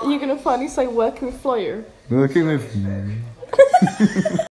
You're gonna finally say working with Floyer. Working with